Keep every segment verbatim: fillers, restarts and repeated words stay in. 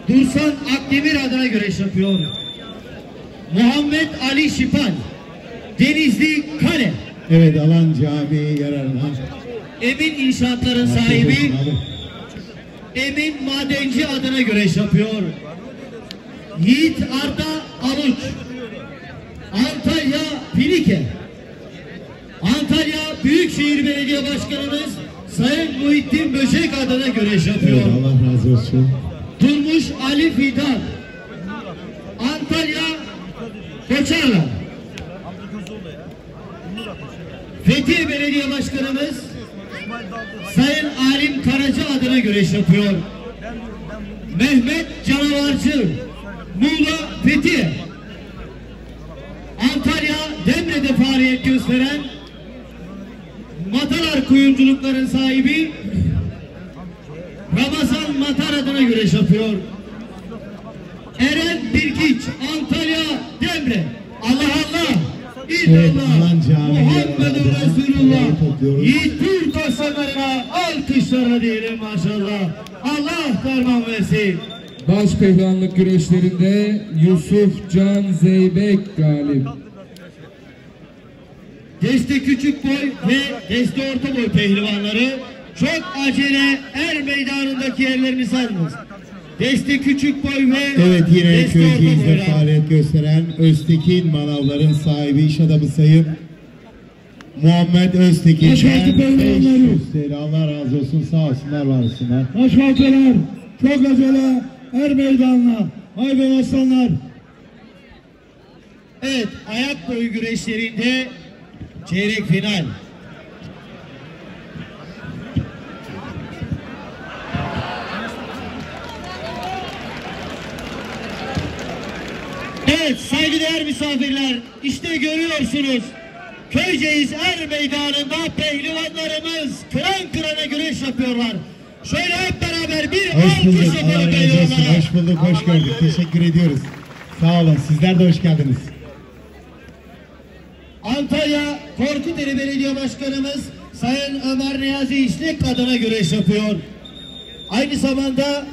Dursan Akdemir adına güreş yapıyor. Muhammed Ali Şipal, Denizli Kale. Evet, Alan Camii yararına. Emin İnşaatların sahibi Emin Madenci adına güreş yapıyor. Yiğit Arda Aluç, Antalya Pilike. Antalya Büyükşehir Belediye Başkanımız Sayın Muhittin Böcek adına güreş yapıyor. Evet, Allah razı olsun. Durmuş Ali Fidan, Antalya Koçarla. Fethiye Belediye Başkanımız Sayın Alim Karaca adına güreş yapıyor. Mehmet Canavarcı, Muğla Fethiye. Antalya Demre'de faaliyet gösteren Matalar kuyumculukların sahibi Ramazan Matar adına güreş yapıyor. Eren Birkiç, Antalya Demre. Allah Allah, İllallah, Muhammedur Resulullah. Yiğit Türk aslanlarına alkışlarla diyelim maşallah. Allah derman versin. Baş pehlivanlık güreşlerinde Yusuf Can Zeybek galip. Deste küçük boy ve deste orta boy pehlivanları çok acele er meydanındaki yerlerini alınız. Deste küçük boy ve evet, yine deste orta köyceğizde boylar. faaliyet gösteren Öztekin manavların sahibi iş adamı sayın Muhammed Öztekin'den beş yüz T L. Allah razı olsun, sağ olsunlar, var olsunlar. Başkanlar çok acele er meydanına. Haydi aslanlar. Evet, ayak boyu güreşlerinde çeyrek final. Evet, saygıdeğer misafirler, işte görüyorsunuz Köyceğiz Er Meydanı'nda pehlivanlarımız kıran kırana güreş yapıyorlar. Şöyle hep beraber bir Hoş bulduk, alkış Allah yapalım razı olsun. pehlivanlara. Hoş bulduk, hoş gördük. Teşekkür ediyoruz. Sağ olun, sizler de hoş geldiniz. Antalya Korkuteli Belediye Başkanımız Sayın Ömer Niyazi İşlek adına güreş yapıyor. Aynı zamanda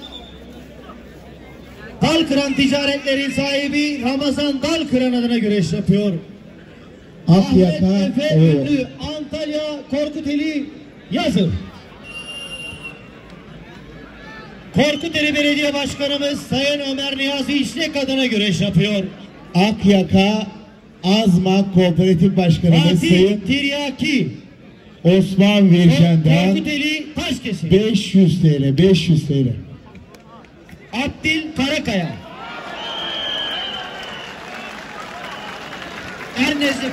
Dalkıran Ticaretlerin sahibi Ramazan Dalkıran adına güreş yapıyor. Akyaka, Ahmet Efe evet. Ünlü, Antalya Korkuteli Yazır. Korkuteli Belediye Başkanımız Sayın Ömer Niyazi İşlek adına güreş yapıyor. Akyaka Azma Kooperatif Başkanımız Fatih sayın Tiryaki, Osman Virjen'den Korkuteli Taşkesi, beş yüz T L, beş yüz T L. Abdil Karakaya, Ernezli